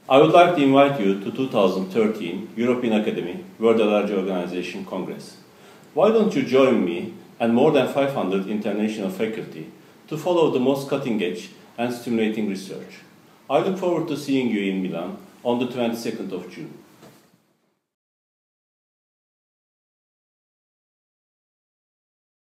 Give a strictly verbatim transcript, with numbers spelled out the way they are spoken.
I would like to invite you to two thousand thirteen European Academy World Allergy Organization Congress. Why don't you join me and more than five hundred international faculty to follow the most cutting-edge and stimulating research? I look forward to seeing you in Milan on the twenty-second of June.